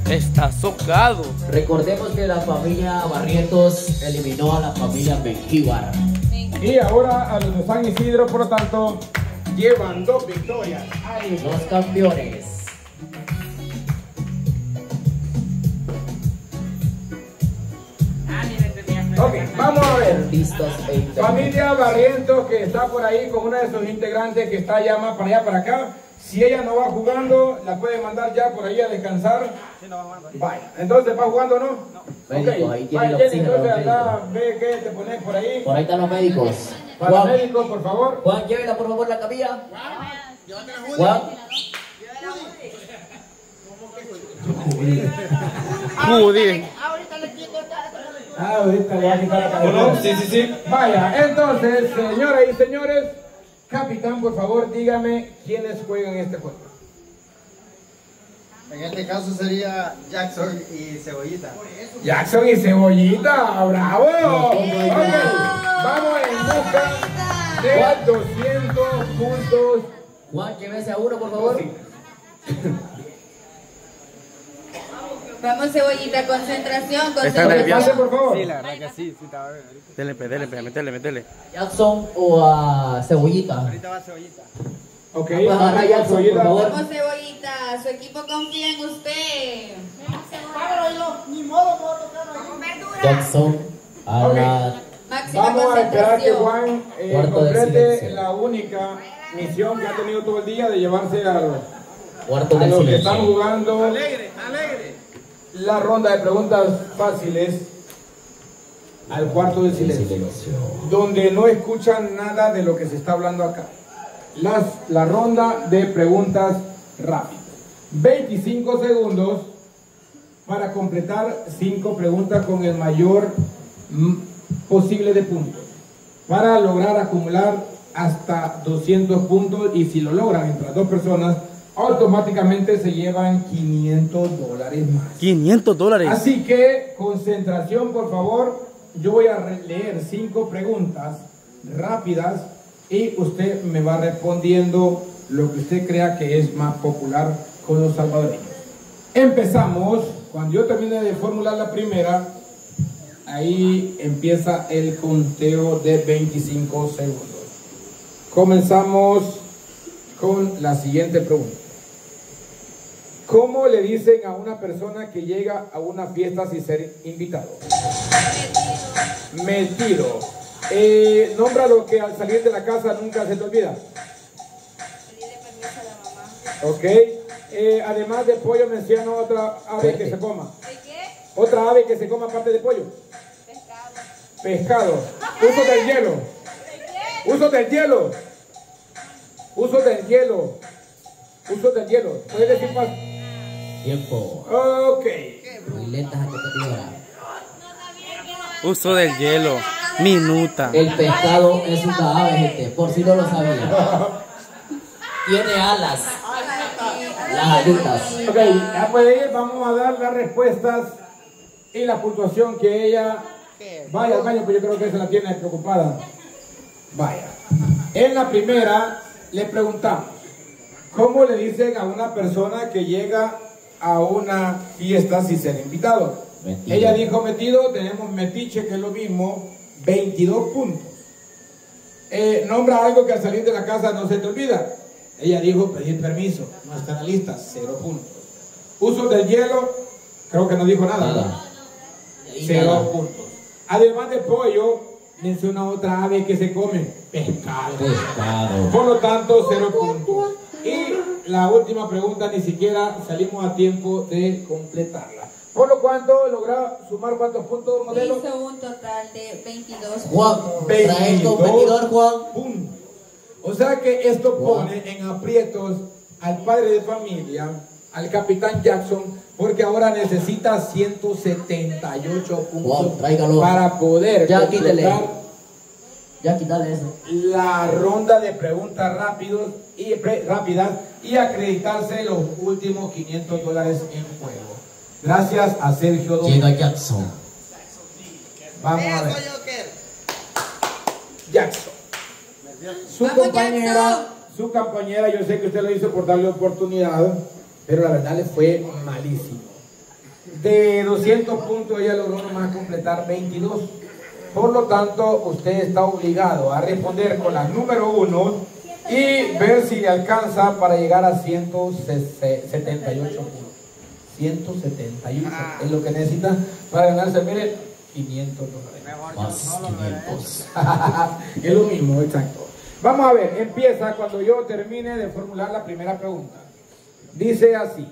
Está socado. Recordemos que la familia Barrientos eliminó a la familia Mengíbar. Y ahora a los de San Isidro, por lo tanto, llevan 2 victorias. Hay 2 campeones. Ok, vamos a ver. Listos e Familia Barrientos, que está por ahí con una de sus integrantes que está ya más para allá, para acá. Si ella no va jugando, la puede mandar ya por ahí a descansar. Sí, no va jugando. Vaya, entonces, ¿va jugando o no? Médico, Ok, ahí tiene el vaya, Jenny, oxígeno, entonces los anda, ve qué te pones por ahí. Por ahí están los médicos. Para Juan, médicos, por favor. Juan, llévela por favor la camilla. Juan. Judy. Ah, ahorita le va a quitar la cabeza. Sí. Vaya, entonces, señoras y señores, capitán, por favor, dígame quiénes juegan este juego. En este caso sería Jackson y Cebollita. Jackson y Cebollita, bravo. Ok, vamos en busca de 200 puntos. Juan, llévese a uno por favor. Vamos, Cebollita, concentración, Está concentración. nervioso. Pase, por favor. Sí, la verdad que sí, estaba bien. Métele. Jackson o a Cebollita. Ahorita va Cebollita. Ok, Pues agarra vamos, Jackson, por Cebollita. favor. Vamos, Cebollita, su equipo confía en usted. Jackson a la Máxima Vamos a esperar que concentración. Juan Cuarto de complete silencio. la única misión que ha tenido todo el día de llevarse a cuarto a del los que están silencio. jugando la ronda de preguntas fáciles al cuarto del silencio, donde no escuchan nada de lo que se está hablando acá. La ronda de preguntas rápidas. 25 segundos para completar 5 preguntas con el mayor posible de puntos, para lograr acumular hasta 200 puntos, y si lo logran entre las 2 personas, automáticamente se llevan $500 más. $500. Así que, concentración, por favor. Yo voy a leer 5 preguntas rápidas y usted me va respondiendo lo que usted crea que es más popular con los salvadoreños. Empezamos. Cuando yo termine de formular la primera, ahí empieza el conteo de 25 segundos. Comenzamos con la siguiente pregunta. ¿Cómo le dicen a una persona que llega a una fiesta sin ser invitado? Metido. Nombra lo que al salir de la casa nunca se te olvida. Pedirle permiso a la mamá. Ok. Además de pollo, menciona otra ave que se coma. ¿De qué? Otra ave que se coma aparte de pollo. Pescado. Pescado. Uso del hielo. ¿De qué? Uso del hielo. Uso del hielo. Uso del hielo. ¿Puedes decir más? Tiempo. Ok. Muy lentas acotativas. Uso del hielo. Minuta. El pescado es una ave, gente, por si no lo sabía. Tiene alas. Las alitas. Ok, ya puede ir. Vamos a dar las respuestas y la puntuación que ella vaya al baño, pues yo creo que se la tiene preocupada. Vaya. En la primera le preguntamos, ¿cómo le dicen a una persona que llega a una fiesta sin ser invitado? Metido. Ella dijo metido. Tenemos metiche, que es lo mismo, 22 puntos. Nombra algo que al salir de la casa no se te olvida. Ella dijo pedir permiso. No está en la lista, 0 puntos. Uso del hielo, creo que no dijo nada. Nada. 0 puntos. Además de pollo, menciona otra ave que se come, pescado. Pescado. Por lo tanto, 0 puntos. Y la última pregunta ni siquiera salimos a tiempo de completarla. Por lo cuanto, logra sumar ¿cuántos puntos, modelo? Hizo un total de 22 Juan, puntos. trae el competidor, Juan. Puntos. O sea que esto pone en aprietos al padre de familia, al capitán Jackson, porque ahora necesita 178 puntos Juan, tráigalo. para poder Ya quítale. completar Ya quítale eso. la ronda de preguntas rápidas y acreditarse los últimos $500 en juego. Gracias a Sergio Llega Domínguez. Jackson. Vamos a ver. Jackson. Vamos, Su compañera, yo sé que usted lo hizo por darle oportunidad, pero la verdad le fue malísimo. De 200 puntos ella logró nomás completar 22. Por lo tanto, usted está obligado a responder con la número 1 y ver si le alcanza para llegar a 178 puntos. 178 es lo que necesita para ganarse, mire, $500. Más 500. Es lo mismo, exacto. Vamos a ver, empieza cuando yo termine de formular la primera pregunta. Dice así: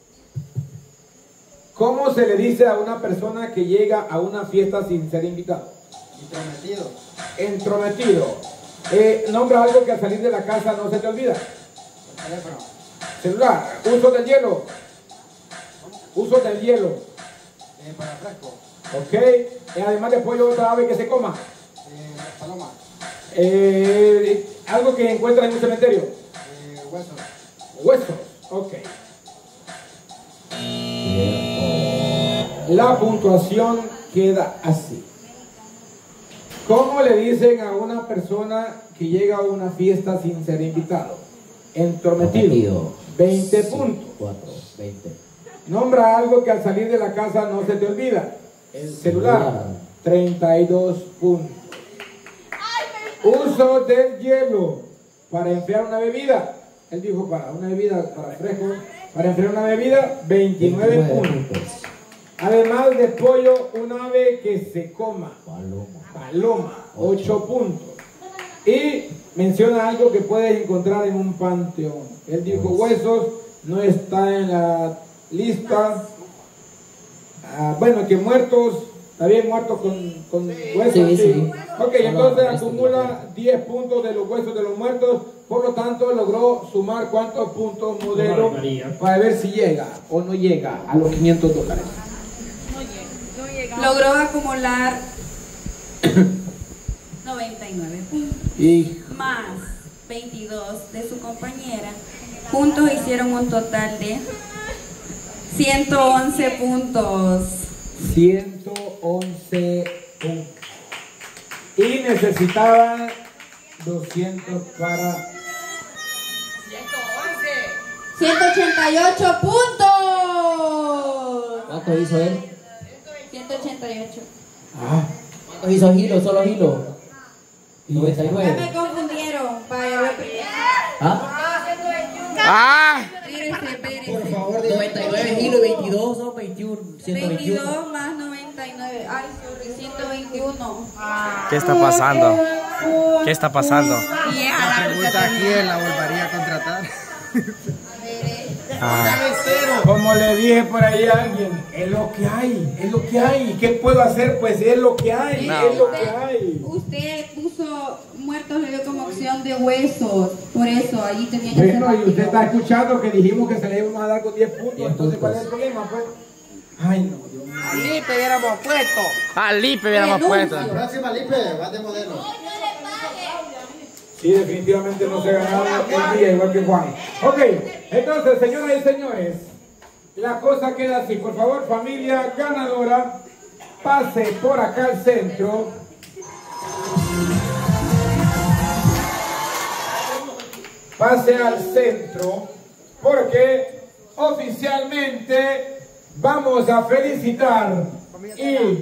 ¿cómo se le dice a una persona que llega a una fiesta sin ser invitado? Intrometido. Entrometido. Nombra algo que al salir de la casa no se te olvida. Teléfono. Celular. Uso del hielo. Uso del hielo. Para fresco. Ok. Además de pollo, otra ave que se coma. Paloma. Algo que encuentra en un cementerio. Hueso. Huesos. Ok. La puntuación queda así. ¿Cómo le dicen a una persona que llega a una fiesta sin ser invitado? Entrometido. 20 puntos. 4, 20. Nombra algo que al salir de la casa no se te olvida. El celular. 32 puntos. Uso del hielo para enfriar una bebida. Él dijo para una bebida, para fresco. Para enfriar una bebida, 29 puntos. Además de pollo, un ave que se coma. Paloma, 8 puntos. Y menciona algo que puedes encontrar en un panteón. Él dijo huesos, no está en la lista. Bueno, que muertos, está bien, muertos con huesos. Sí. Ok, entonces acumula 10 puntos de los huesos de los muertos. Por lo tanto, logró sumar cuántos puntos, modelo, para ver si llega o no llega a los $500. Logró acumular 99 puntos. Y Más 22 de su compañera. Juntos hicieron un total de 111 puntos. 111 puntos. Y necesitaban 200 para 188 puntos. ¿Cuánto hizo él? 188. ¿Cuánto hizo Hilo? Solo Hilo. Ya 99. me confundieron. Vaya, voy ¡Ah! Espérese. 99 Hilo y 22 son 21. 121. 22 más 99. Ay, sorry, 121. ¿Qué está pasando? ¿Qué está pasando? La pregunta a quién la volvería a contratar. como le dije por ahí a alguien, es lo que hay, es lo que hay. ¿Qué puedo hacer? Pues es lo que hay, No. es lo que hay. Usted puso muertos, le dio como opción de huesos. Por eso, ahí tenía que ser Bueno, y usted rápido. está escuchando que dijimos que se le íbamos a dar con 10 puntos, 10 entonces ¿cuál es el puntos. problema? Pues? Ay, no, Dios mío. Lipe hubiéramos puesto. ¡Al Lipe hubiéramos puesto! Próxima Lipe, va de modelo. Sí, definitivamente no se ha ganado el día, igual que Juan. Ok, entonces, señoras y señores, la cosa queda así. Por favor, familia ganadora, pase por acá al centro. Pase al centro, porque oficialmente vamos a felicitar y...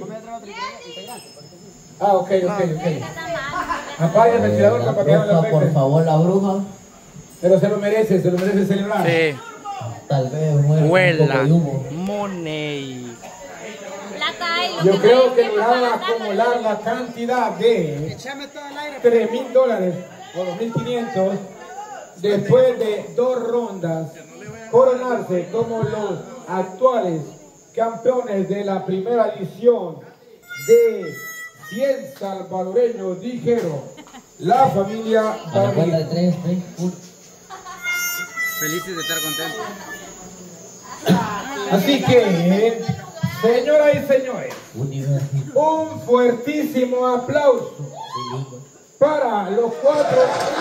Ah, ok. Apague el ventilador para que no le Roja, por afecte. favor, la bruja. Pero se lo merece celebrar. Sí. Tal vez muera con un Huela. poco de humo. Money. Yo creo que lograron acumular la cantidad de Échame todo el aire. $3,000 o 2,500 después de 2 rondas, coronarse como los actuales campeones de la primera edición de 100 salvadoreños, dijeron la familia A la cuenta de Barriga. 3, 1. Felices de estar contentos. Así que, señoras y señores, Universidad. un fuertísimo aplauso para los 4.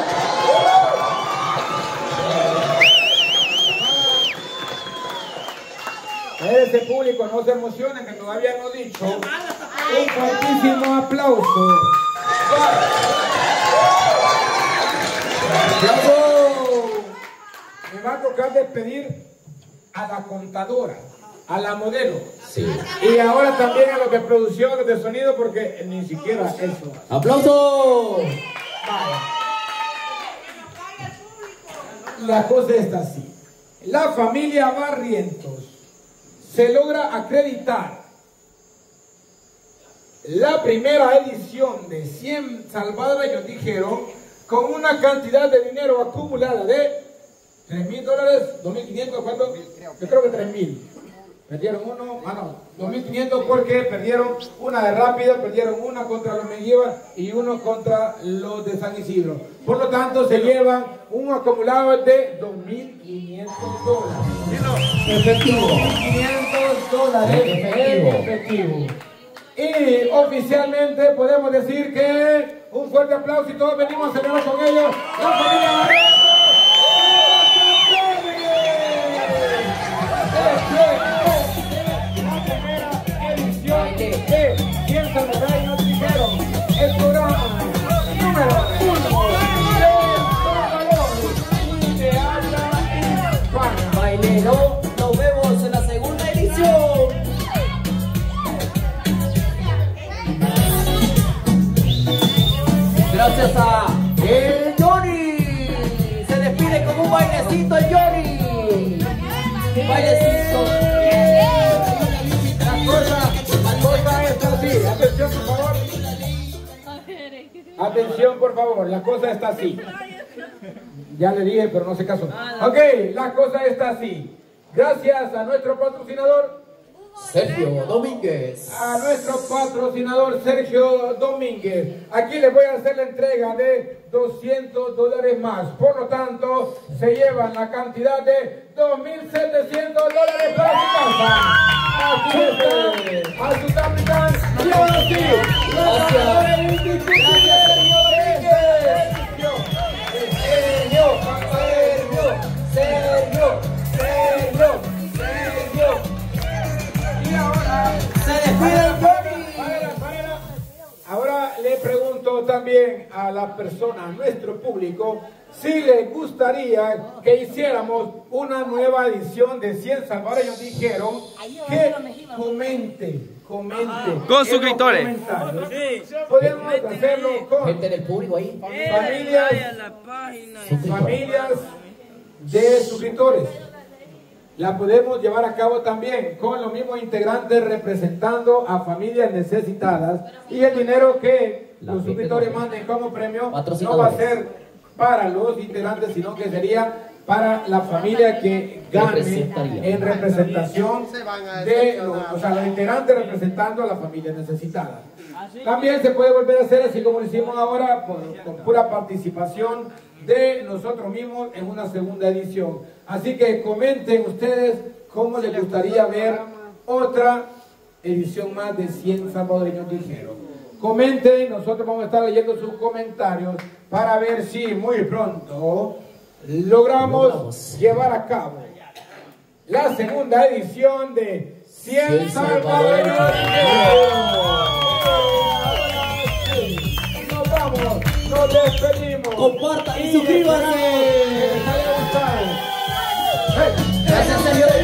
Ese público no se emociona, que todavía no he dicho. Un fuertísimo aplauso. ¡Bravo! Me va a tocar despedir a la contadora. a la modelo. Sí. Y ahora también a los de producción, de sonido, porque ni siquiera eso. ¡Aplausos! Vaya. La cosa está así. La familia Barrientos se logra acreditar la primera edición de 100 salvadoreños, dijeron, con una cantidad de dinero acumulada de $3,000, $2,500, ¿cuánto? Yo creo que 3,000. Perdieron uno, no, 2,500 porque perdieron una de Rápido, perdieron una contra los Meguíbar y uno contra los de San Isidro. Por lo tanto, se llevan un acumulado de $2,500. Efectivo. $2,500 en efectivo. Y oficialmente podemos decir que un fuerte aplauso y todos venimos a celebrar con ellos la familia Barrientos. De 100 salvadoreños dijeron el programa número 1 de habla hispana. Bailero, nos vemos en la segunda edición. Gracias a el Johnny. Se despide con un bailecito el Johnny. Bailecito. Atención, por favor. Atención, por favor. La cosa está así. Ya le dije, pero no se casó. Ok, la cosa está así. Gracias a nuestro patrocinador Sergio Domínguez. A nuestro patrocinador Sergio Domínguez. Aquí les voy a hacer la entrega de $200 más. Por lo tanto, se llevan la cantidad de $2,700 para su casa. Aquí está, a su capitán. Y ahora sí, Gracias, Sergio Y ahora se despide el Johnny. Ahora le pregunto también a la persona, a nuestro público, si les gustaría que hiciéramos una nueva edición de 100 salvadoreños. Dijeron que comente. Con suscriptores. Podemos hacerlo con Gente del público ahí. familias de suscriptores. La podemos llevar a cabo también con los mismos integrantes representando a familias necesitadas, y el dinero que los suscriptores manden como premio no va a ser para los integrantes, sino que sería para la familia que gane en representación de los integrantes representando a la familia necesitada. También se puede volver a hacer así como lo hicimos ahora, con pura participación de nosotros mismos en una segunda edición. Así que comenten ustedes cómo les gustaría ver otra edición más de 100 salvadoreños dijeron. Comenten, nosotros vamos a estar leyendo sus comentarios para ver si muy pronto logramos llevar a cabo la segunda edición de 100 salvadoreños dijeron. Nos vamos, nos despedimos. Compartan y suscríbanse. Que les haya gustado. Gracias, Sergio.